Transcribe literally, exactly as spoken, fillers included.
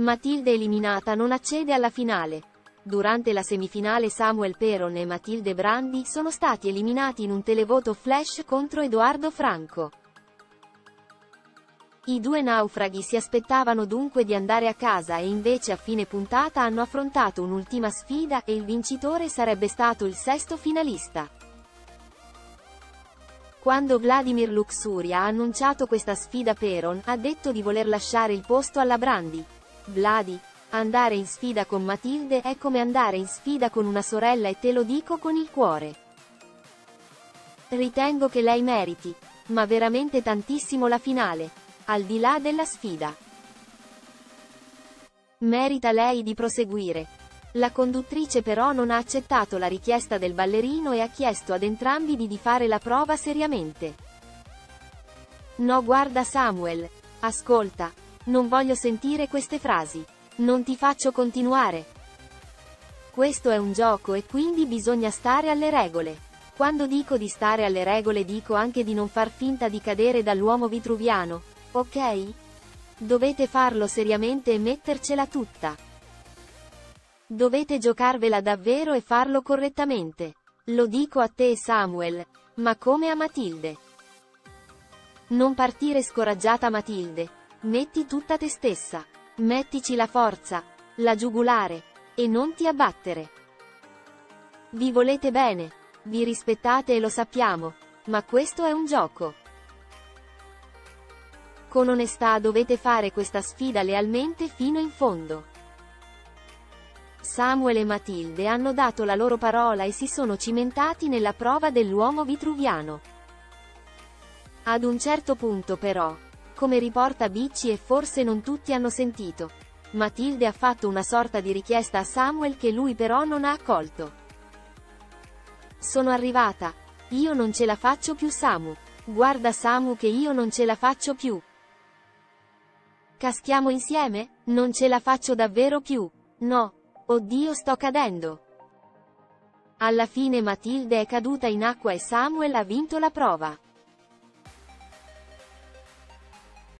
Matilde eliminata non accede alla finale. Durante la semifinale Samuel Peron e Matilde Brandi sono stati eliminati in un televoto flash contro Edoardo Franco. I due naufraghi si aspettavano dunque di andare a casa e invece a fine puntata hanno affrontato un'ultima sfida e il vincitore sarebbe stato il sesto finalista. Quando Vladimir Luxuria ha annunciato questa sfida, Peron ha detto di voler lasciare il posto alla Brandi. Vladi, andare in sfida con Matilde è come andare in sfida con una sorella e te lo dico con il cuore. Ritengo che lei meriti, ma veramente tantissimo la finale. Al di là della sfida. Merita lei di proseguire. La conduttrice però non ha accettato la richiesta del ballerino e ha chiesto ad entrambi di fare la prova seriamente. No, guarda Samuel, ascolta, non voglio sentire queste frasi. Non ti faccio continuare. Questo è un gioco e quindi bisogna stare alle regole. Quando dico di stare alle regole dico anche di non far finta di cadere dall'uomo vitruviano. Ok? Dovete farlo seriamente e mettercela tutta. Dovete giocarvela davvero e farlo correttamente. Lo dico a te Samuel, ma come a Matilde. Non partire scoraggiata Matilde. Metti tutta te stessa. Mettici la forza, la giugulare, e non ti abbattere. Vi volete bene, vi rispettate e lo sappiamo, ma questo è un gioco. Con onestà dovete fare questa sfida lealmente fino in fondo. Samuel e Matilde hanno dato la loro parola e si sono cimentati nella prova dell'uomo vitruviano. Ad un certo punto però, come riporta Bicci e forse non tutti hanno sentito, Matilde ha fatto una sorta di richiesta a Samuel che lui però non ha accolto. Sono arrivata. Io non ce la faccio più Samu. Guarda Samu che io non ce la faccio più. Caschiamo insieme? Non ce la faccio davvero più. No. Oddio sto cadendo. Alla fine Matilde è caduta in acqua e Samuel ha vinto la prova.